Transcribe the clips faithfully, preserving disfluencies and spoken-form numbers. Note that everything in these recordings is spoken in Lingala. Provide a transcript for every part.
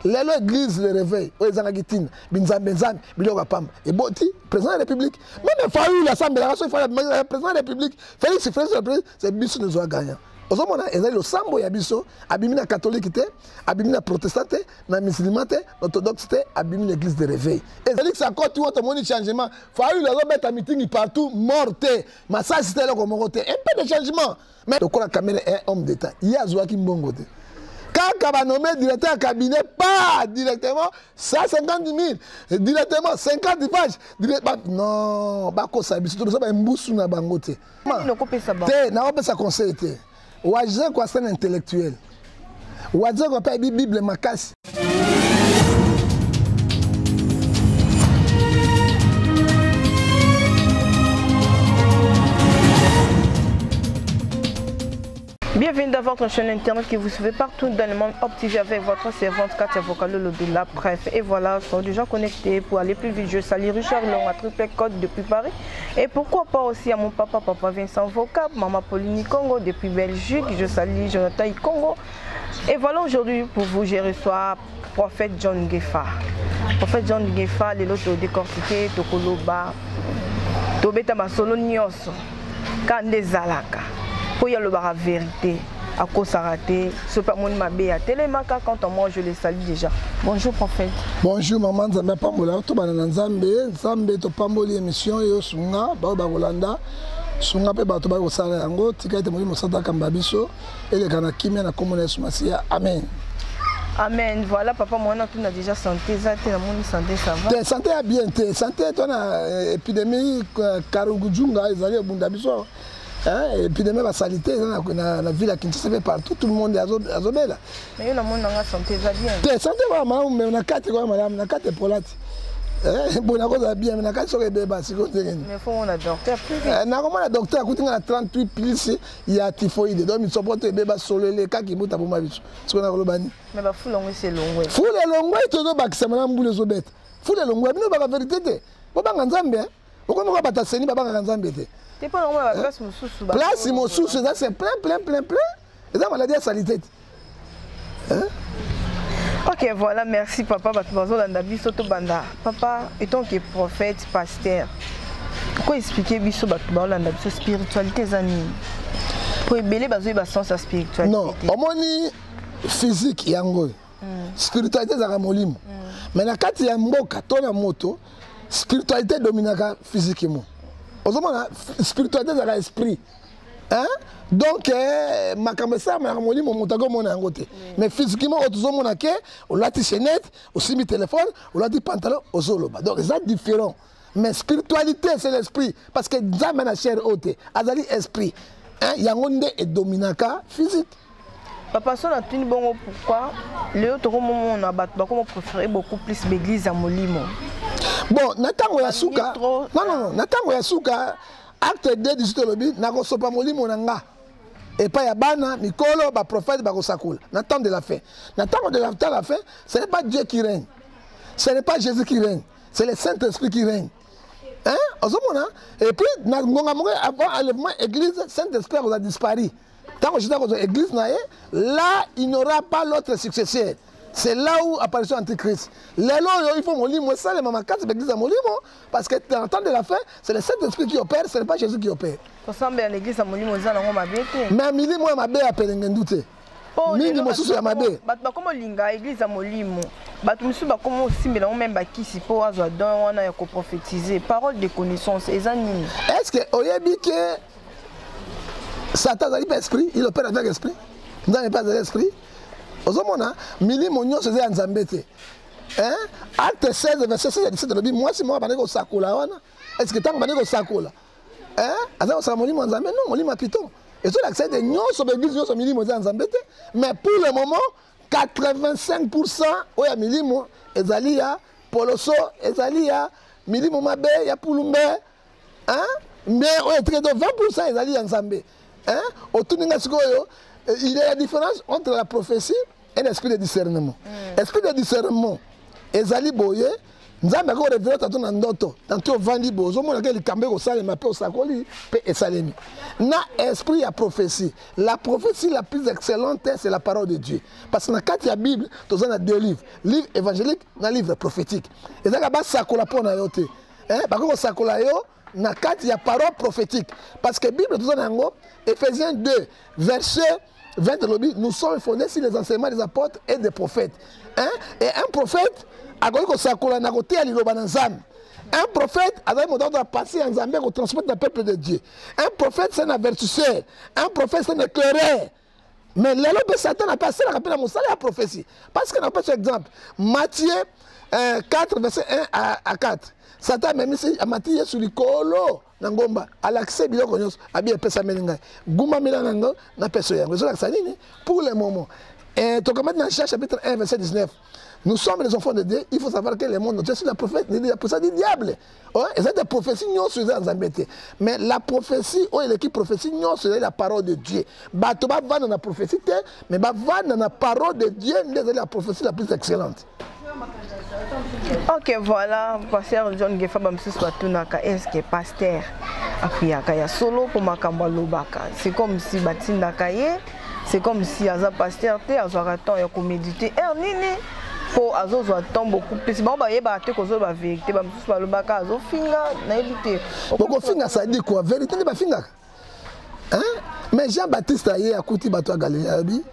l'église le réveil o ezanga gitina binzambe nzambe biloko pamba et boti président de la République même fayu l'assemblée la raison le président de la République Félix Houphouët c'est biso nous a gagné ozomona ezali le sambo ya biso abimi na catholique te abimi na protestant te na musulman te orthodoxe te abimi l'église de réveil ezali ça côté autre moni changement fayu la robeta meeting partout morte massage c'était le comme côté un peu de changement mais le la caméra est homme d'état il y a Zouaki Mbongo te quand on va nommer directeur cabinet pas directement cent cinquante mille directement cinquante pages non ba ko sabi surtout ça ba mbusu na bango te te na on peut ça conseiller te Ouadjé quoi c'est un intellectuel. Ouadjé quoi pas Bible makasi. Bienvenue dans votre chaîne internet qui vous suivez partout dans le monde Optiv avec votre servante Katia Vocalo de la bref. Et voilà, sont déjà connectés pour aller plus vite. Je salue Richard Long à triple code depuis Paris. Et pourquoi pas aussi à mon papa, papa Vincent Vocab, maman Pauline Congo depuis Belgique. Je salue Jonathan Congo. Et voilà, aujourd'hui pour vous, je reçois prophète John Gefa. Prophète John Gefa, les autres décortiqués, Tokoloba, Tobeta Masolo Nyos, Kande Zalaka. Il y a la vérité, à cause de raté, ce pas mon mabé à télémaka quand on mange, je les salue déjà. Bonjour prophète. Bonjour maman, Zambé Pambola, tout le monde Zambé, Zambé to Pamboli émission et Sunga, Baba Rolanda, Sunga pe bato ba osala yango, tika ete mo sata kambabiso et les kana kimia na komona sumasia. Amen. Amen. Voilà papa moi on a déjà santé, ça te mon santé ça va. Santé a bien, santé ton épidémie Karugujunga ezali obundabiso. Hein, et puis de même la salité dans la ville à Kinshasa fait partout tout le monde est à Zobela. Mais il y a monde dans santé va bien. La santé va mal mais on a quatre quoi madame, on a quatre polati. Eh bon na cause bien mais na quatre sur les bébés c'est quoi. Mais faut on a docteur plus. Na comment la docteur coûte na trente-huit plus il y a typhoïde donc il supporte les bébés solélé ka ki buta bomba biso. Ce qu'on a kolobani. Mais ba fou longo c'est longo. Fou le longo to do bakisa na mbule zo bête. Fou le longo bino ba vérité te. Bo banga nzambe. Oko ba bata seni ba banga nzambe te. C'est pas normal, la place Moussous. Place Moussous, c'est plein, plein, plein, plein. Et ça, maladie à salité. Hein? Ok, voilà, merci papa. Papa, étant que prophète, pasteur, pourquoi expliquer Bisso Batouba, la spiritualité, pour ébeler le sens à spiritualité? Non, au moins, physique, il y a un spiritualité, c'est un molimo. Mais quand il y a un mot, quand on a moto, spiritualité domine physiquement. La spiritualité c'est l'esprit. Hein? Donc, ma caméra, ma ramoli, mon montago, mon angoté. Mais physiquement, on a on a dit chaînette, aussi mis téléphone, on a dit pantalon, au soloba. Donc, c'est différent. Mais spiritualité, c'est l'esprit. Parce que jamais la chair haute, azali esprit. Il y a un monde et dominaka physique. Papa, ça a tenu bon pourquoi les autres moments on a battu, comment préférer beaucoup plus l'église à Molimo. Bon, Natango Yasuka. Non, non, non. Natango Yasuka, acte deux du Sutolobi, Nagosopa Molimo Nanga. Et pas Yabana, Mikolo, ba prophète, Bagosakul. Nathan de la fin. Nathan de la fin, ce n'est pas Dieu qui règne. Ce n'est pas Jésus qui règne. C'est le Saint-Esprit qui règne. Hein? Et puis, avant l'enlèvement, l'église, Saint-Esprit a disparu. Tant que j'étais dans l'église, là, il n'y aura pas l'autre successeur. C'est là où apparaît l'Antichrist. Les lois, il faut molir, moi, ça, les mamans, quand c'est l'église à molir, parce que dans le temps de la fin, c'est le Saint-Esprit qui opère, ce n'est pas Jésus qui opère. Pour ça, l'église à molir, on m'a bien. Mais à midi, moi, ma belle a pédé, doute. Mingi mo susu ya mabe. Bato ba komo linga église à molimo. Bato musu ba komo simela on même ba kisi po azo don wana ya ko prophétiser. Parole de connaissance ezanini. Est-ce que oyebi que Satan n'a pas esprit, il opère avec l'esprit. Nous n'avons pas l'esprit. Ozomona, mili monyo se zé nzambete. Hein? Acte seize verset seize à dix-sept de la Bible. Moi si moi baneko sakola wana. Est-ce que tant baneko sakola? Hein? Aza sa moli nzambe non, moli mapiton. Et tout l'accès de nyo so l'église nyo so mili mo nzambete. Mais pour le moment, quatre-vingt-cinq pour cent oya mili mo ezali ya poloso, ezali ya mili mo mabe ya pulumbe. Hein? Mais oya très de vingt pour cent ezali ya nzambe. Hein? Autour de il y a la différence entre la prophétie et l'esprit de discernement. Mm. Esprit de discernement, Ezali Boye, nzambe ko révéler tato na ndoto tanto vandi bozo mona ke likambe ko sale mape o sakoli pe esalemi na esprit ya prophétie. La prophétie la plus excellente c'est la parole de Dieu parce que na kati ya Bible toza na deux livres, livre évangélique na livre prophétique. Ezaka ba sakola pona yo te hein ba ko sakola yo na kati ya parole prophétique parce que Bible toza na ngo Éphésiens deux verset vingt nous sommes fondés sur les enseignements des apôtres et des prophètes hein et un prophète un prophète a un passé en Zambie au transport du peuple de Dieu. Un prophète c'est un avertisseur. Un prophète c'est un éclaireur. Mais les lois de Satan a passé la rappel à mon salaire à prophétie. Parce qu'on a pas cet exemple. Matthieu euh, quatre, verset un à quatre. Satan m'a mis à Matthieu sur le colo. Nangomba, à l'accès, il y a un peu de pesa meninga. Gouma milango, na peso yango. Pour le moment. Et donc, maintenant, chapitre un, verset dix-neuf. Nous sommes les enfants de Dieu, il faut savoir que le monde, je suis la prophète, pour ça du diable. Et c'est des prophéties, non, sur les embêtés. Mais la prophétie, ou l'équipe prophétie, non, c'est la parole de Dieu. Bato va vendre la prophétie, mais va vendre la parole de Dieu, c'est la prophétie la plus excellente. Ok, voilà, pasteur John Gefa Bamsus Watunaka, est-ce que pasteur Afiaka ya solo pour Makamba Lobaka? C'est comme si Batindaka c'est comme si Aza pasteur, tu as un temps de méditer. Et nini pour Azo temps beaucoup plus. Bon, bah, il y a des choses qui sont vérité. Bah, je suis le bac Azo finga, na évité. Beaucoup finga, ça dit quoi? Vérité, n'est pas finga. Hein? Mais Jean-Baptiste a eu à côté de Bato Galilée.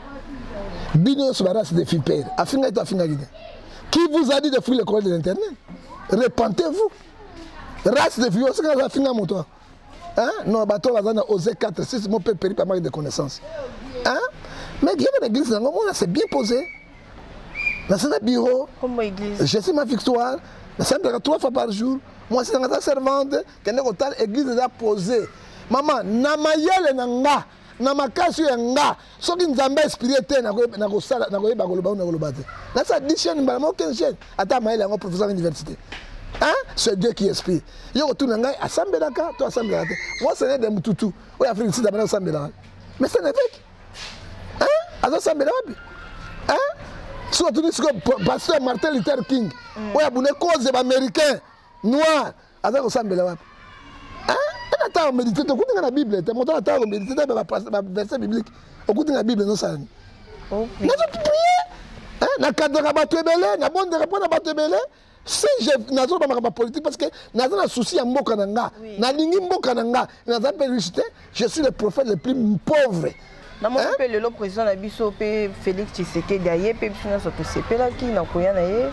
Bino sur la race de filles pères. A finga et toi finga. Qui vous a dit de fouiller le courrier de l'internet? Repentez-vous. Race de filles, c'est que finga mon toi. Hein? Non, Bato a osé quatre, six, mon père périt par manque de connaissances. Hein? Mais il y a une église, c'est bien posé. Dans ce bureau, je sais ma victoire, je sais trois fois par jour. Moi, c'est dans la servante, qui est dans l'église déjà posée. Maman, namayele nanga, namakasi nanga, ce qui nous a inspiré, na go sala, na go yeba go loba, na go loba. Na sa dix chaînes, ma aucune chaîne. Attends, maïla, un professeur d'université. Hein? C'est Dieu qui inspire. Yo retourne nanga, assemble daka, toi assemble daka. Moi, c'est des moutoutou. Oui, Afrique du Sud, d'abord assemble daka. Mais c'est un évêque. Hein? Assemble daka. Hein? Surtout le pasteur Martin Luther King, où il y a des causes américains, noirs, avec ensemble là. Hein? On attend de méditer, on écoute la Bible, on attend de méditer, on va verset biblique, on écoute la Bible, non ça. On a prié. Hein? On a cadre à battre belé, on a bon de répondre à battre belé. Si je n'ai pas politique parce que je n'ai pas de souci à Mbokananga, je n'ai pas de je suis le prophète le plus pauvre. Na mo pe le président na biso pe Félix Tshisekedi aye pe biso na soto sepela ki na koya na ye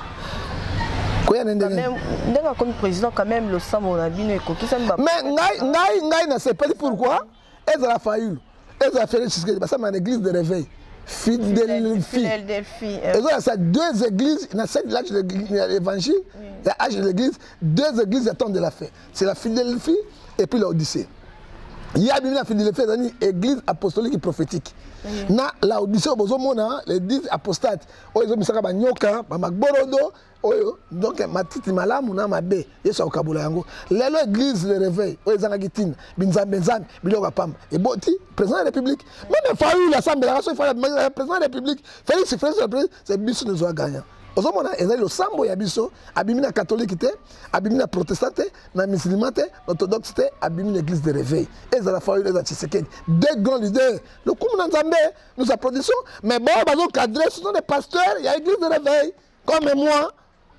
koya na ndenge ndenge comme président quand même le sambo na bino ekoki ça ba mais ngai ngai ngai na sepeli pourquoi ezala faulu ezala Félix Tshisekedi parce que na église de réveil Philadelphie ezala ça deux églises na cette l'âge de l'évangile l'âge de l'église deux églises attendent de la fin c'est la Philadelphie et puis l'Odyssée. Il y a bien la Philadelphie, c'est une église apostolique et prophétique. Na la Odyssée, l'église apostate. Oh, ils ont mis ça comme nyoka, magborodo. Oh, donc ma petite malamu na ma bé. Yesu okabula yango. L'église le réveil. Oh, ils ont gitine. Binzam benzam, biloga pam. Et boti, président de la République. Même Fayoul l'Assemblée, il faut le président de la République. Félix, c'est biso nous a gagné. Ozomona ezali losambo ya biso abimi na catholique te abimi na protestante na musulman te orthodoxe te abimi l'église de réveil ezala fayu ezala Tshisekedi deux grands leaders le kumuna nzambe nous applaudissons mais bon bazo cadrer ce sont des pasteurs il y a l'église de réveil comme moi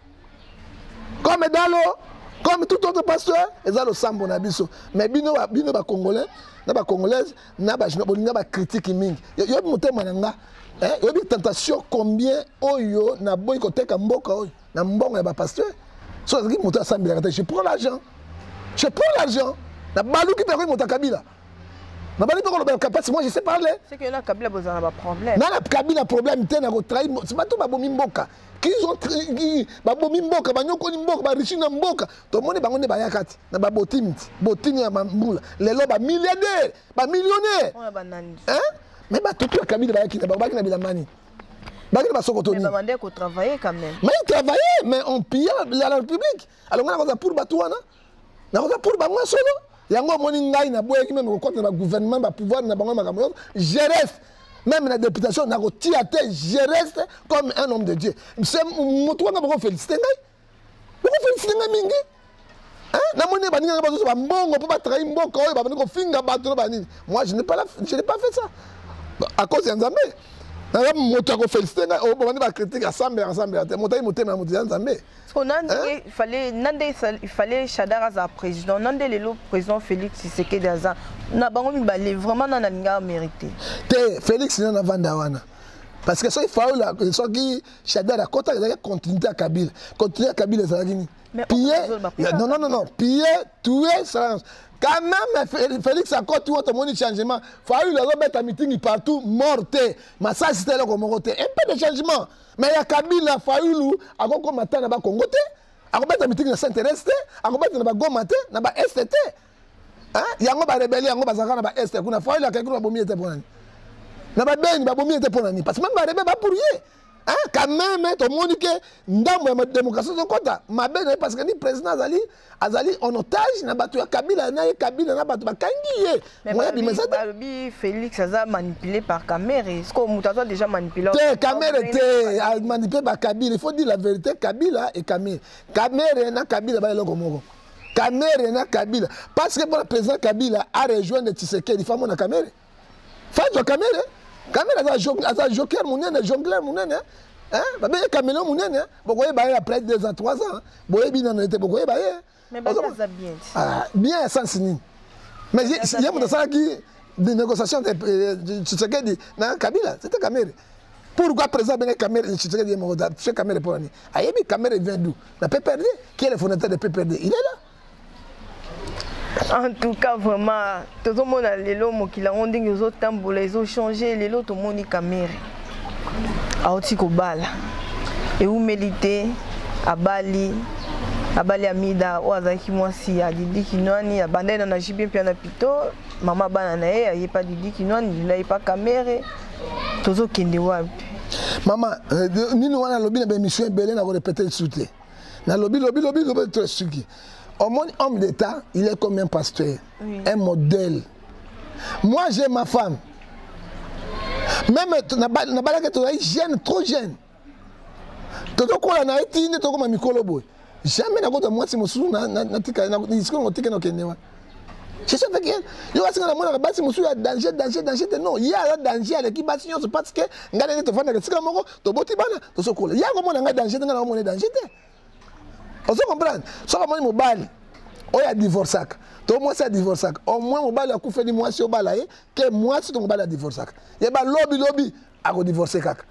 comme Dalo comme tout autre pasteur ezala losambo na biso mais bino bino ba congolais na ba congolaise na ba jino bolinga ba critique mingi yo motema nanga. Il y a une tentation combien oyo na boy côté kamboka oyo na mbongo ya ba pasteur so qui monte ensemble je prends l'argent je prends l'argent na balu qui peut monter Kabila na balu peut le capacité moi je sais parler c'est que na Kabila besoin un problème na na Kabila problème té na ko trahir c'est pas tout ba bomi mboka qui ont ba bomi mboka ba nyoko ni mboka ba richi na mboka to moni bango ne ba yakati na ba botimi botimi ya mbula lelo ba milliardaire ba millionnaire on ba nani hein. Mais tout le Kabila va quitter, va quitter la manie. Va quitter la Sokotoni. Mais va dire qu'on travaillait quand même. Mais il travaillait, mais on pillait la République. Alors on a pour Batouana, on a pour Bamouan solo. Il y a un moment où il y a même le gouvernement, le pouvoir, je reste. Même la députation, je reste comme un homme de Dieu. C'est mon toit qui a félicité. féliciter nga mingi. Hein? Na moni ba ninga ba zo ba mbongo po ba trahi mboka oyo ba ko finga ba to ba nini. Moi je n'ai pas la, je n'ai pas fait ça. À cause de Nzambe. Na moto ko féliciter nga o ba ba critique ensemble ensemble. Moto yi moto na moto Nzambe. Parce qu'il fallait, il fallait Chadar Aza président, Nande le président Félix Tshisekedi Aza, na bango mi balé vraiment na ninga mérité. Te Félix na vanda wana. Parce que ça il faut là, ça qui Chadar a côté il continuer à Kabila, continuer à Kabila ça gini. Piller, non non non non, piller, tuer ça. Quand même Félix a quoi tout autre monde changement. Faut il a mettre un meeting partout morté. Mais ça c'était là comme morté. Un peu de changement. Mais il y a Kabila Fayoulou, à quoi comme matin là-bas Congo té, à quoi mettre un meeting dans Saint-Est, à quoi mettre là-bas Goma té, là-bas Est té. Hein? Il y a un ba rebelle, il y a un ba zaka là-bas Est. Kuna Fayoulou a quelqu'un ba bomi était pour nani. Là-bas Ben ba bomi était pour nani. Parce que même ba rebelle ba pour rien. Hein? Quand même tout le monde que ndambo ya démocratie so kota. Ma ben parce que ni président Azali, Azali en otage na batu ya Kabila na Kabila na batu ba kangiye. Moi bi bi Félix Aza manipulé par Kamere. Est-ce que Moutazo déjà manipulé? Kamere était manipulé par Kabila. Il faut dire la vérité, Kabila et Kamere. Kamere na Kabila ba eloko moko. Kamere na Kabila parce que le président Kabila a rejoint le Tshisekedi, il faut mon Kamere. Faut Kamere. Kamere aza joker munene, jongleur munene. Hein? Bah ben caméléon munene. Bokoye ba après deux ans, trois ans. Boye bina n'était bokoye ba. Mais bah ça bien. Ah, bien sans signe. Mais il y a mon ça qui des négociations de Tshisekedi na Kabila, c'était Kamere. Pourquoi président ben Kamere Tshisekedi mo da chez Kamere pour ani. Ayebi Kamere vient d'où? La P P R D, qui est le fondateur de P P R D? Il est là. En tout cas, vraiment, tout le monde a les lots qui l'ont dit, les autres tambours, ils ont changé, les lots, tout le monde est caméra. À Otikobala. Et où méditer, à Bali, à Bali Amida, ou à Zaki Mwasi, à Didi Kinouani, à Bandai dans la Jibin Piana Pito, Maman Bananae, il n'y a pas Didi Kinouani, il n'y a pas caméra, tout le monde est wapi. Maman, nous avons un lobby de mission Belén à répéter le soutien. Dans le lobby, lobby, lobby, lobby, très suivi. Au monde homme d'État, il est comme un pasteur, oui. Un modèle. Moi, j'ai ma femme. Même si tu es jeune, trop jeune. Tu es été Mikolobo. Jamais na moi si musu na na tika na nisiko ngotika na kenewa. C'est ça fait que yo asi na mona basi musu ya danger danger danger non, il y a danger avec qui basi nyonso parce que ngana te fana sika moko to boti bana to sokola. Ya ko mona nga danger ngana mona danger te. On se comprend. So ka moni mobile. Oya divorçak. To moi ça divorçak. Au moins mobile a kufa ni moi si obala ye que moi si to mobile a divorçak. Ya ba lobby lobby a ko divorcer kaka.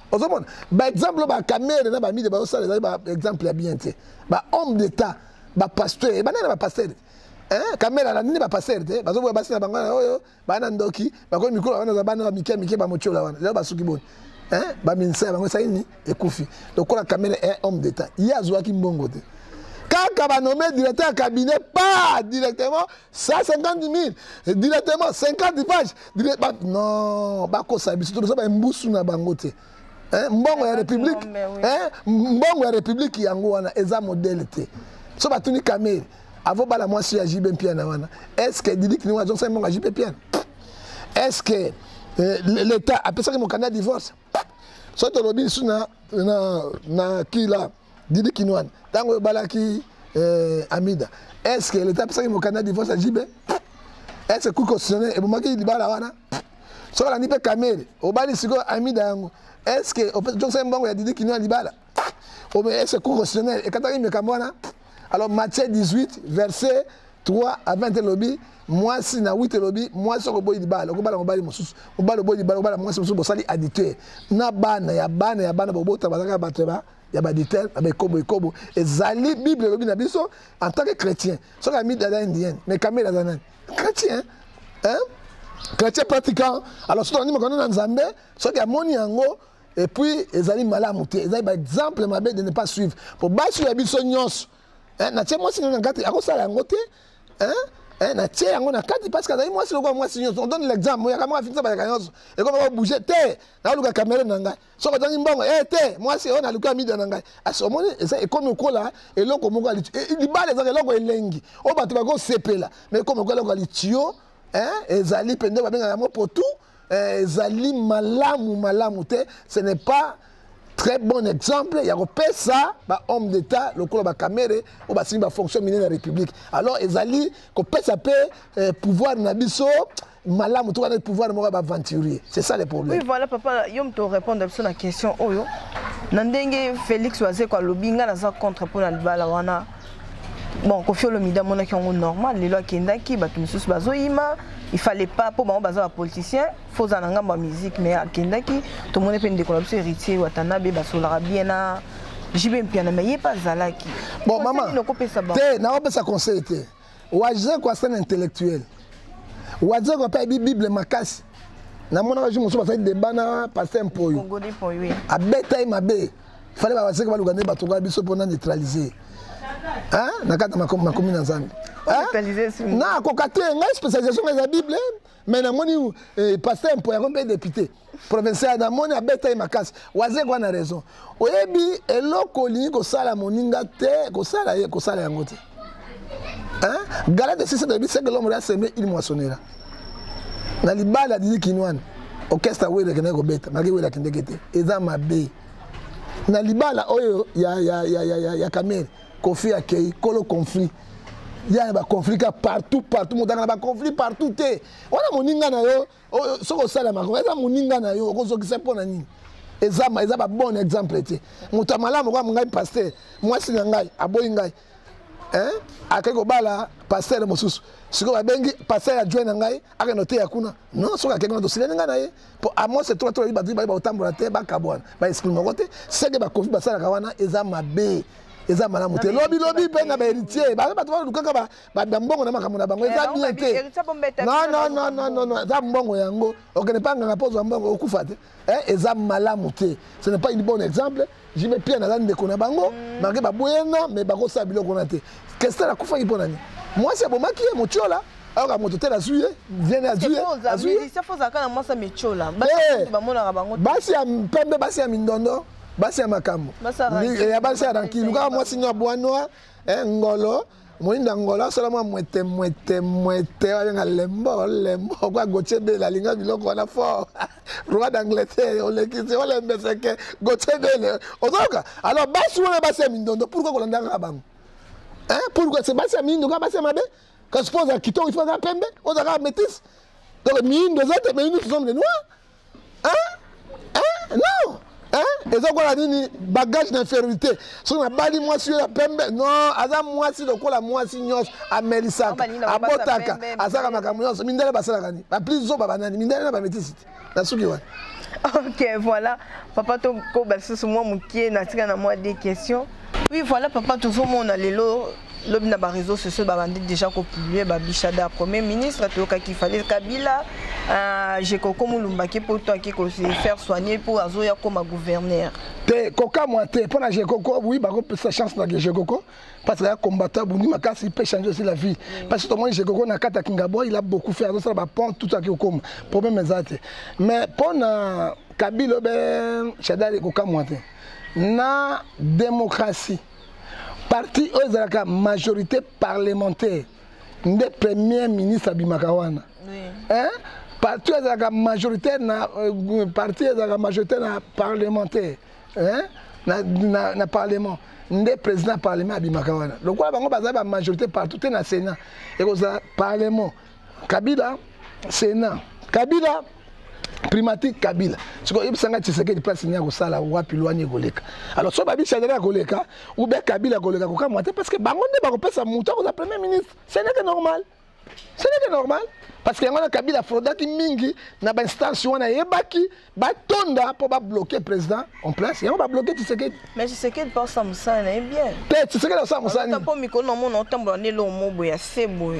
Par exemple, la caméra, na ba mi de ba ça les exemple bien té. Ba homme d'état, ba pasteur, ba na ba pasteur. Hein, caméra la ni ba pasteur té, ba zo ba sina bangana oyo, ba na ndoki, ba ko mikolo wana za ba na mike mike ba mochola wana. Là ba suki bon. Hein, ba minsa ba ça ni ekufi. Donc la caméra est homme d'état. Il y a zo ki mbongo té. Quand on nommé directeur cabinet, pas directement cent cinquante mille, directement cinquante pages. Non, ba ko ça, surtout ça ba mbusu na bangote. Mbongo ya République, hein? Mbongo ya République yango wana eza modèle té. So ba tuni Kamere, avant bala moi si ya J B Piana wana. Est-ce que Didi Kini wa jonsa mbongo ya J B Piana? Est-ce que l'État a pensé que mon candidat divorce? So to lobi suna na na ki la Didi Kini wana. Tango bala ki Amida. Est-ce que l'État a pensé que mon candidat divorce à J B? Est-ce que constitutionnel et bon ki libala wana? So la ni pe Kamere, obali siko Amida yango. Est-ce que Johnson Bongo a dit qu'il n'y a pas de est-ce que constitutionnel et Katari Mekamwana? Alors Matthieu dix-huit, verset trois à vingt lobby, moi si na huit lobby, moi sur le boy di bal, au bal au bal moussous, au bal au boy di bal, au bal moi sur le sali additeur. Na bana ya bana ya bana bobo tabaka bateba, ya baditeur, avec kobo et kobo. Et Zali Bible lobby na biso en tant que chrétien. Sur la mythe d'Ada indienne, mais Kamela Zanan. Chrétien, hein? Chrétien pratiquant. Alors si on dit que nous sommes en Zambie, soit qu'il y a mon yango. Et puis, ils allaient mal à monter. Ils allaient, par exemple, de ne pas suivre. Pour battre sur la bison nyos. Natia, moi, si nous avons gâté, à quoi ça l'a ngoté? Hein? Natia, on a gâté parce que moi, si moi, si on donne l'exemple, moi, comment on fait ça, et comment on va bouger, té, là, on a caméra nanga. So, on dit, bon, eh, té, moi, si on a le cas mis dans nanga. À ce moment, et comme on colle là, et l'on comme on va il dit, bah, les gens, l'on est lengi. On va te faire C P là. Mais comme on va le tio, hein, et Zali, pendant, on va bien pour tout. Zali malamu malamu te, ce n'est pas très bon exemple, il y a ça, bah homme d'État, le coup la caméra, ou bah si bah fonction de la République. Alors ezali qu'on peut s'appeler pouvoir nabiso malam tout le pouvoir de bah aventurier. C'est ça le problème. Oui, voilà papa, yom te répondre à la question oyo. Nandenge Félix Oazé quoi lobinga na za contre pour la bala wana. Bon, Kofi Olomide mona ki normal, les lois kendaki ba tumusus bazoima. Il fallait pas pour moi baza politicien, faut en ngamba musique mais à kendaki tout le monde peut de collaborer héritier Watanabe basolara bien na jibe mpiana mais il pas zalaki. Bon maman. Té na obe sa conseil té. Waje quoi c'est intellectuel. Waje quoi pas bible makasi. Na mona je moso ba débat na passer un poyo. Congolais poyo. A beta mabe. Fallait ba waje ba lugande ba tonga biso pour neutraliser. Hein? Nakata makomi makomi na Zambie. Non, cocaté, une spécialisation de la Bible, mais na moni pasteur un peu un député provincial na moni abeta e makasi. Waze kwa na raison. Oyebi eloko lingi ko sala moninga te, ko sala ko sala yango te. Hein? Galate six de c'est que l'homme a semé il moissonnera. Na libala didi kinwan. Orchestre wele kene ko beta, magi wele kende kete. Eza mabe. Na libala oyo ya ya ya ya ya kamera. Kofi akei, kolo conflit. Il y a des conflits partout, partout. Il y a des conflits partout. On a mon inga na yo, so ko sala makoko. Eza mon inga na yo, ko so ki se pona nini. Eza ma eza ba bon exemple te. Mutamala mo kwa ngai pasteur, moi si ngai, aboyi ngai. Hein? Akeko bala pasteur mosusu. Siko ba bengi pasteur a joindre ngai, aka noter yakuna. Non, so ka kenga do sile nga na ye. Po a moi c'est trop trop ba ba ba otambola te ba kabwana. Ba exprime ngote, c'est que ba conflit ba sala kawana eza mabe. Eza malamu te lobi lobi pe na ba héritier ba ba to lukaka ba ba mbongo na makambo na bango eza bien te non non non non non non eza mbongo yango okene pa nganga pozo mbongo okufa te eh eza malamu te ce n'est pas une bonne exemple je me pia na zande ko na bango mange ba boyena mais ba ko sa biloko na te qu'est-ce la kufa ipona ni moi c'est bon maki mo tiola alors moto te la suye viens à suye à suye ça faut ça kana moi ça me tiola ba mona bango basi ya pembe basi ya mindondo basi ya makambo ya basi ya ranki luka moi sinyo bwanoa eh ngolo moinda ngolo sala moi mwete mwete mwete wa lembo lembo kwa goche de la linga biloko wana fort roi d'Angleterre ole kisi ole mbeseke goche de le ozoka alors basi wana basi ya mindondo pourquoi ko landanga bango hein pourquoi c'est basi ya mindondo basi ya mabe quand je pose à Kito il faut ga pembe on a métis donc mindo zote mais nous sommes les noirs hein hein non hein et donc la nini bagage d'infériorité so na bali moi sur la pembe non aza moi si le kola moi si nyos amelisaka abotaka azaka makambo nyos mindele basala kani ba plus zo baba nani mindele na ba métisité na suki wa. OK, voilà papa to ko balso moi mukie na tika na moi des questions. Oui, voilà papa tout le monde a lelo l'homme na ba réseaux sociaux ba bandi déjà ko publier ba Bichada premier ministre to ka ki fallait Kabila euh j'ai koko mulumba ki pour toi qui ko se faire soigner pour azoya comme gouverneur. Te koka moi te pour na j'ai koko oui ba ko sa chance na j'ai koko parce que combattant bundi makasi peut changer aussi la vie parce que tout le monde j'ai koko na kata Kingabo il a beaucoup fait ça ba pont tout ça qui comme problème ezate mais pour na Kabila ben Chadali koka moi te na démocratie parti aux majorité parlementaire des premiers ministres Abimakawana. Oui. Hein? Parti aux majorité na euh, parti aux majorité na parlementaire. Hein? Na na, na parlement des présidents parlement Abimakawana. Le quoi bango baza ba majorité partout na Sénat et aux parlement Kabila Sénat Kabila primatique Kabila. Ce que il s'engage c'est que il place nya ko sala wapi loani koleka. Alors so babi chadela koleka ou be Kabila koleka ko kamwa parce que bango ne ba ko pesa muto ko premier ministre. Ce n'est que normal. Ce n'est que normal parce que ngona Kabila frodaki mingi na ba instance wana yebaki ba tonda pour ba bloquer président en place et on va bloquer Tshisekedi. Mais Tshisekedi pense ça musa na bien. Peut Tshisekedi ça musa ni. Ta po miko no mo no tambo ne lo mo boya sebo.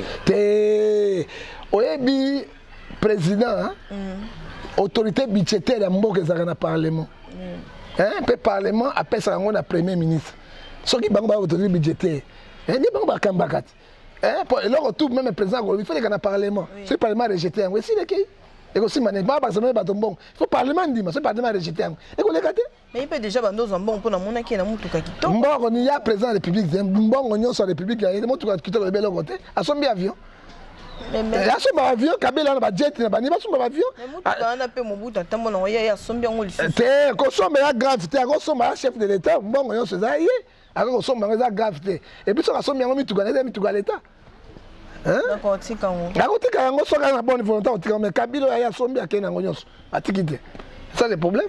Te oyebi président hein? Mm. Autorité budgétaire ya mboka ezaka na parlement. Mm. Hein, pe parlement appelle ça ngona premier ministre. Soki bango ba autorité budgétaire. Hein, ni bango ba kambakati. Hein, pour le retour même président il faut que na parlement. Oui. Ce parlement rejeté. Oui, si le qui. Et aussi mané ba ba ba tombon. Il faut parlement ndima, ce parlement rejeté. Et ko le kate. Mais il peut déjà bando zambon pour na mona ki na mutuka kito. Mbongo ni ya président de la République, mbongo nyo sur la République, il y a mutuka kito le belo côté. A sombi avion. ya so ba avion kabela na ba jet na ba ni ba so ba avion ana pe mobutu atambo na ya ya sombi ngo lisusu te ko somba ya gravité ko somba chef de l'état mbongo yo seza ye ako somba ngo za gravité et puis so ka sombi ngo mituga na mituga l'état hein d'accord tika ngo ako tika ngo so ka na bonne volonté o tika mais kabila ya sombi akena ngo nyonso atikite ça le problème.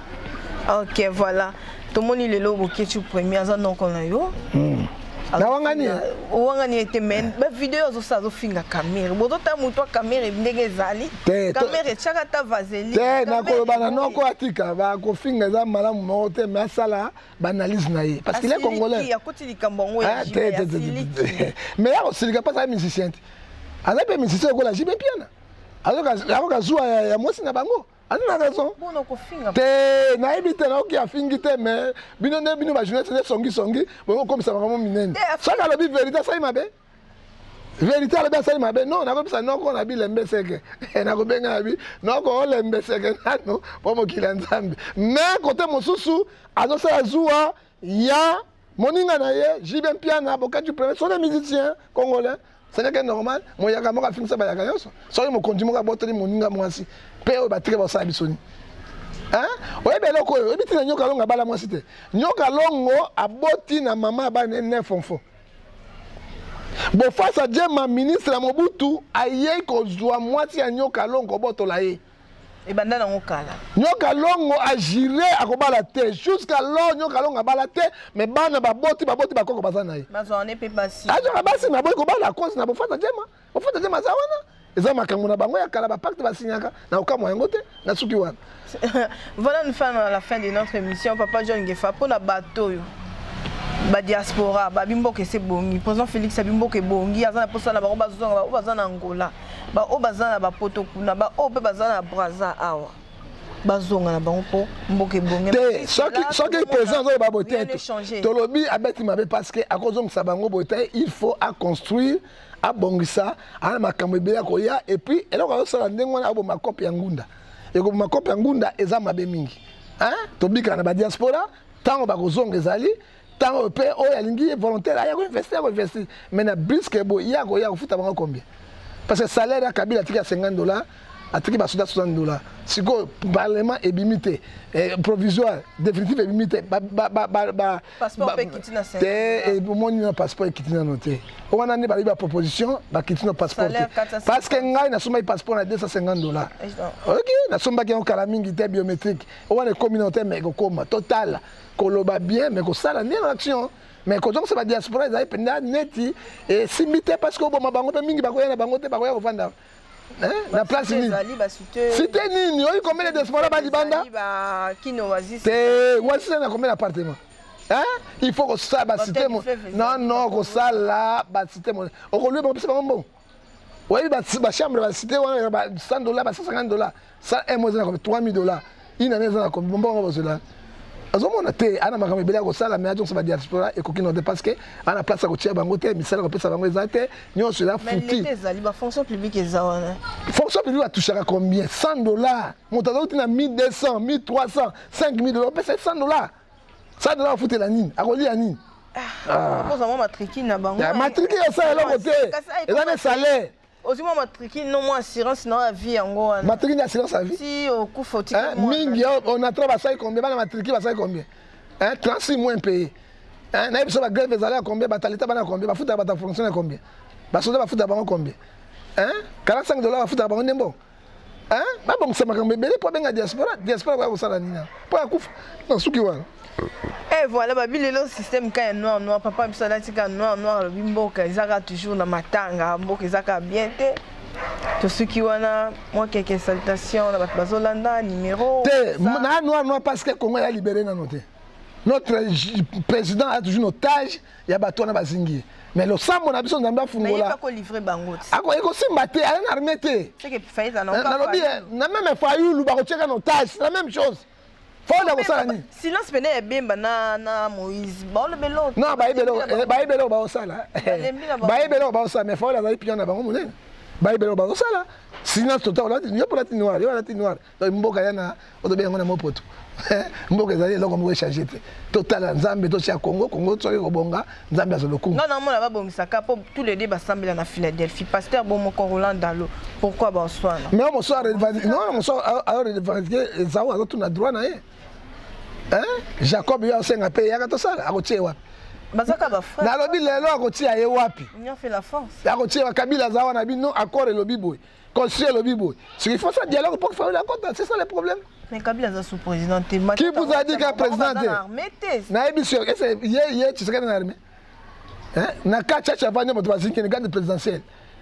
Ok, voilà. Tout le monde est là pour que tu premier ans non qu'on a eu. Na wangani. Wangani était men. Mais vidéo zo ça zo finga caméra. Bodo ta muto caméra ndenge zali. Caméra chaka ta vazeli. Te na ko bana noko atika ba ko finga za malamu mo te mais sala ba analyse na ye parce qu'il est congolais. Il y a côté di kambongo ya jibe. Mais ya osilika pas ça musicien. Ala pe musicien ko la jibe piana. Alors ka ka zuwa ya mosi na bango. Ani na raison. Bono ko finga. Te na ebite na oki afingi te mais bino ne bino ba jeunesse ne songi songi bon comme ça vraiment minene. Saka la bi vérité ça imabe. Vérité la ba ça imabe. Non, na ko ça non ko na bi lembe seke. Na ko benga na bi non ko lembe seke no pour mo kila nzambe. Mais côté mosusu azo ça zuwa ya moninga na ye jibe piana boka tu premier sont des musiciens congolais. C'est normal, moi yaka moka finga ça ba yaka yoso. So mo konti moka boteli moninga mwasi. Pe o ba tike ba sa bisoni. Hein? Oye belo ko, oye bitina nyoka longa bala mwasi te. Nyoka longo aboti na mama ba ne fonfo. Bo face a Djema ministre ya Mobutu aye ko zwa mwati ya nyoka longo botola ye. E banda na ngokala. Nyoka longo a giré akobala te jusqu'à lo nyoka longo bala te mais bana ba boti ba boti ba koko bazana ye. Bazo on est pe basi. Ajo ba basi na boy ko bala cause na bo face a Djema. Bo face a Djema za wana. Eza makambo na bango ya kala ba pacte ba signaka na okamwa yango te na suki wana. Voilà, nous faisons à la fin de notre émission Papa John Ngefa pour la bateau. Ba diaspora, ba bimbo ke se bongi, président Félix Sabimbo ke bongi, azana posa na ba bazonga, ba bazana Angola. Ba o bazana ba poto kuna, ba o pe bazana Brazza awa. Bazonga na bango po mboke bongi. Te, soki soki président zo ba boté. Tolobi abeti mabe parce que à cause de ça bango boté, il faut à construire à bongisa, à makambo ebela ko ya et puis eloko zo sala ndengo na abo makopi ya ngunda. Et comme ma copie ngunda eza mabe mingi. Hein? Tobika na ba diaspora, tango ba kozonga ezali, tango pe o ya lingi volontaire ya ko investir ko investir. Mais na brisque bo ya ko ya ko futa bango combien? Parce que salaire ya Kabila tika cinquante dollars, atiki ba soixante dollars. Siko parlement est limité, provisoire, définitif est limité. Ba ba ba ba passeport pe kitina cinq. Et mon nom passeport kitina noté. On a né ba ba proposition, ba kitina passeport. Parce que ngai na soma passeport na deux cent cinquante dollars. OK, na soma ki on kala mingi te biométrique. On a communauté mais ko koma total. Koloba bien mais ko sala ni action. Mais quand on se va diaspora, ils avaient pendant neti et simité parce que bon ma bango pe mingi ba ko ya na bango te ba ko ya ko vanda. Hein? La place ni. C'était nini? Il combien de diaspora ba libanda? Ba kino oasis. C'est oasis na combien d'appartements? Hein? Il faut que ça ba cité non non que ça là ba cité mon. Au lieu de pas bon. Oui ba ba chambre ba cité cent dollars ba cent cinquante dollars. Ça un mois na trois mille dollars. Une année na comme bon bon cela. Azomona te ana makambo ebele ko sala mais ajonso ba diaspora et kokino de parce que ana place ko tia bango te misala ko pesa bango ezate nyonso la futi. Mais les ali ba fonction publique ezawana. Fonction publique va toucher à combien? cent dollars. Montazo tina mille deux cents, mille trois cents, cinq mille dollars, pesa cent dollars. cent dollars futi la nini? Akoli ya nini? Ah, pour ça moi matriki na bango. Ya matriki ça là côté. Ezana salaire. Aussi moi matriki non moi assurance non la vie yango wana. Matriki assurance à vie. Si au coup faut hein mingi on a travaillé ça combien ba matriki ba ça combien? Hein trente-six mois payé. Hein na biso ba grève ezala combien ba talita bana combien ba futa ba ta fonctionnaire combien? Ba soda ba futa bango combien? Hein quarante-cinq dollars ba futa bango ndembo. Hein ba bon ça makambe belé pour benga diaspora diaspora ba usala nina. Pour akufa na suki wana. Et voilà, babi le système quand noir noir papa bisala tika noir noir le bimboka izaka toujours na matanga mboka izaka bien te. To ceux qui wana moi quelques salutations na bazolanda numéro. Te na noir noir parce que Congo a libéré na noté. Notre président a toujours otage ya bato na bazingi. Mais le sambo na biso ndamba fungola. Mais il pas ko livrer bango. Ako eko simbaté a une armée te. C'est que faillite na na lobi na même Fayulu ba ko cheka na otage, c'est la même chose. Silence pene e bemba na na Moïse. Ba le belo. Non, ba ibelo, ba ibelo ba osala. Ba ibelo ba osala, mais faut la pion na bango munene. Ba ibelo ba osala. Silence total là, il y a pas la noire, il y a la noire. Donc mboka yana, o de bengo na mopoto. mboka ezali eloko moko échanger te totala nzambe totia Congo Congo soki kobonga nzambe azolokunga non non mona babongisaka po tous les deux basambela na Philadelphie pasteur Bomoko Roland Dalo pourquoi ba oswana mais mon soir non mon soir alors revendiquer ezao azotuna droit na ye hein Jacob yo asenga pe yaka tosala akotie wapi bazaka ba frère nalobi lelo akotia ye wapi union fait la force akotie wa Kabila zawa na bino accord elobi boy construire elobi boy il faut ça dialogue pour faire la compte c'est ça le problème. Mais Kabila est sous-président. Qui vous a dit qu'un président Naïbi sur hier hier tu sais qu'est l'armée. Hein? Na quatre chavani mon voisin qui est garde présidentiel.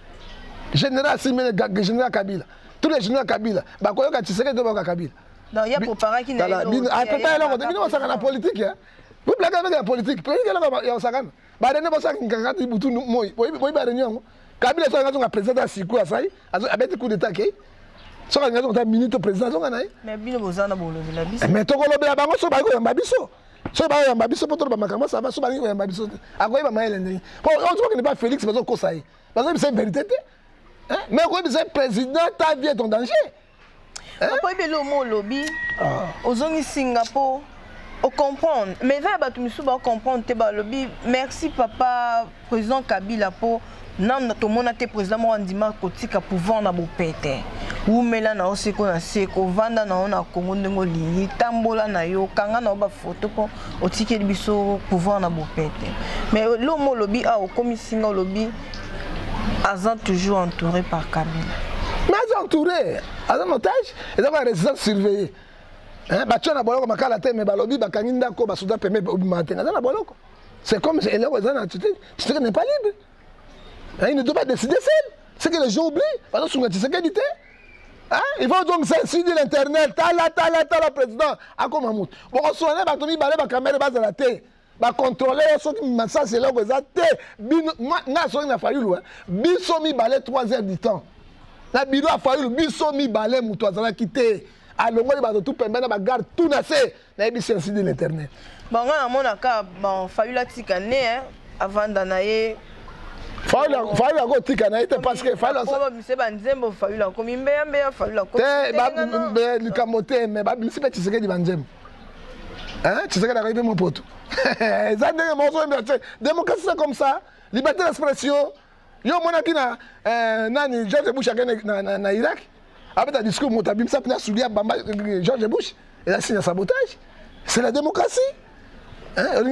Général Simone général Kabila. Tous les généraux Kabila. Ba koyo ka tu sais que de Kabila. Non, il y a pour pareil qui n'est pas. Après pas là on dit non ça dans la politique hein. Vous blaguez avec la politique. Puis il y a ça kan. Ba dene bossa ngaka ti butu moi. Boy boy ba réunion. Kabila so ngaka président siku asai. Abeti coup d'état ke. So ka ngazo ta minute président so ngana. Mais bino bozana bolo la biso. Mais to ko lobe bango so ba ko yamba biso. So ba yamba biso poto ba makama ça va so ba ko yamba biso. Akoy ba maele ndi. Po on so ko ne pas Félix bazo ko sai. Bazo c'est vérité. Hein? Mais ko bi c'est président ta vie est ton danger. Hein? Ko bi lo mo lobby. Ah. Ozongi Singapour. On comprend. Mais va ba tu misu ba comprendre te ba lobby. Merci papa président Kabila pour nan to mona te président mo andima kotika pouvoir na bopete. Ou mela na oseko na seko vanda na ona Congo ndengo lini tambola na yo kanga na ba photo ko otike biso pouvoir na bopete. Mais lo mo lobby a o komisinga lobby azan toujours entouré par Kabila. Mais entouré, azan otage, et ça va résidence surveillée. Hein, ba tchona boloko makala te mais ba lobby ba kanginda ko ba souda permet obimate azan boloko. C'est comme elle est azan tu sais n'est pas libre. Hein, il ne doit pas décider seul. C'est que les gens oublient. Parce que tu sais qu'elle dit. Hein? Il faut donc s'incider l'internet. Tala, tala, tala, président. À quoi Mahmoud? Bon, on soigne, bah, tu vas la caméra, bah, la télé. Bah, contrôler, ça, c'est là où ils ont été. Moi, il a fallu, loin. Biso mi balai trois heures du temps. La bidon a fallu, biso mi balai, moutois, ça va quitter. Alors, on va tout permettre, bah, garde tout nassé. Là, il s'incider l'internet. Bon, on a mon accord, bon, fallu la ticane, avant d'anayer. Fallu la go tika na ite parce que fallu ça monsieur banzembo fallu la komi mbeya mbeya fallu la ko te ba be likamote me ba bisi pe tiseke di banzembo hein tiseke na rive mon pote ça ndenge mo so mbete démocratie c'est comme ça liberté d'expression yo mona kina euh nani George Bush na na, na Irak abeta discours motabim ça pena soulia bamba George Bush et là c'est un sabotage c'est la démocratie. Hein,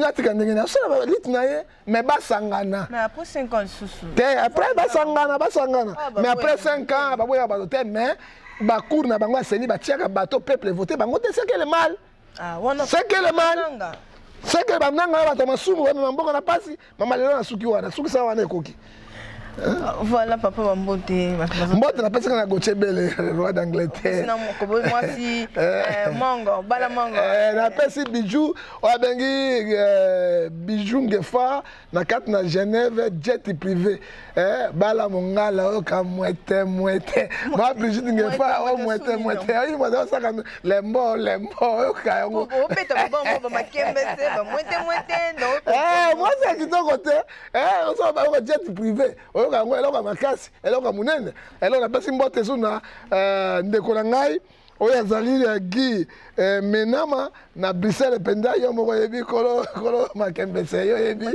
mais bas sangana. Mais après cinq ans sous. Après bas sangana, bas sangana. Mais après cinq ans, bah ouais, bah mais bah cour na bango seni bah tiaka bateau peuple voter bango c'est que le mal. Ah, wana. C'est que le mal. C'est que bananga ba tama sumu mais mboko na pasi, mama lelo na suki wana, suki sa wana ekoki. Voilà papa Mbote. Mbote na pesa na Gochebele, le roi d'Angleterre. Sinon ko moi si mango, bala mango. Eh na pesa bijou, o bengi bijou ngefa na kat na Genève jet privé. Eh bala mongala o ka mwete mwete. Moi Brigitte ngefa o mwete mwete. Ayi mo da saka lembo lembo o ka ngo. O peta bon bon makembe se ba mwete mwete ndo. Eh moi c'est kitoko te. Eh o so ba jet privé. Eloko eloko makasi eloko munene eloko na pesi mbote suna ndeko na ngai oyo azali ya gi menama na Bruxelles penda yo moko yebi kolo kolo makembese yo yebi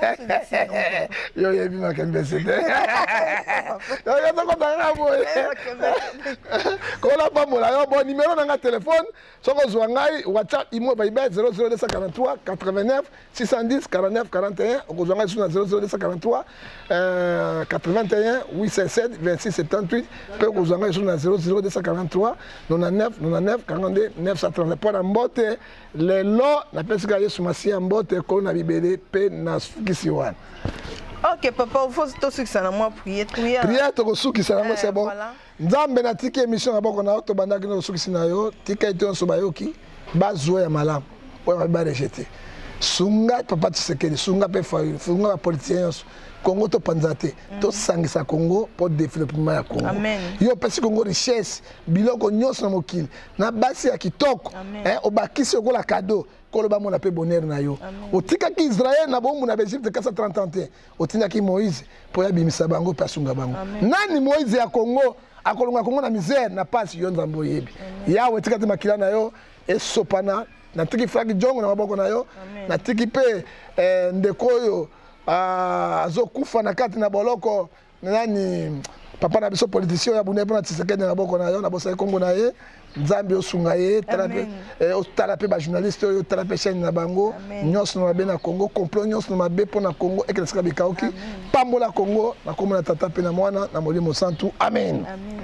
yo yebi makembese yo yo to kotanga boye kola pamola yo bon numéro na nga téléphone soko zwa ngai WhatsApp imo baïbe zéro zéro deux cent quarante-trois quatre-vingt-neuf six cent dix quarante-neuf quarante et un okozwa ngai suna zéro zéro deux cent quarante-trois quatre-vingt-un huit cent sept vingt-six soixante-dix-huit pe okozwa ngai suna zéro zéro deux cent quarante-trois quatre-vingt-neuf quatre-vingt-neuf quarante-deux neuf cent trente pour mbote lelo na pesika yesu masia mbote ko na bibele pe na sukisi wana. OK papa, il faut to sukisa na moi prier prier. Prier to sukisa na moi c'est bon. Nzambe na tiki émission na boko na to bandaki no sukisi na yo, tika ito so bayoki, bazo ya malamu. Oyo ba rejeter. Sunga papa Tshisekedi, sunga pe fayu, sunga ba politicien Congo to panzate, to sangisa Congo pour développement ya Congo. Amen. Yo pesi Congo richesse, biloko nyonso na mokili, na basi ya kitoko, eh obakisi ko la cadeau, ko lo ba mona pe bonheur na yo. Otika ki Israël na bombu na Égypte quatre cent trente et un, otina ki Moïse pour ya bimisa bango pe sunga bango. Nani Moïse ya Congo, akolonga Congo na misère na pasi yo nzambo yebi. Ya wetika te makila na yo. esopana natiki Frank Jongo na maboko na yo natiki pe ndeko oyo azokufa na kati na boloko nani papa na biso politicien ya bune pona Tshisekedi na maboko na yo na bosa Kongo na ye Nzambe osunga ye talape talape ba journaliste oyo talape chaîne na bango nyonso na mabe na Congo complot nyonso na mabe pona Congo ekele sika bikaoki pambola Congo na komona tata pe na mwana na molimo santu amen.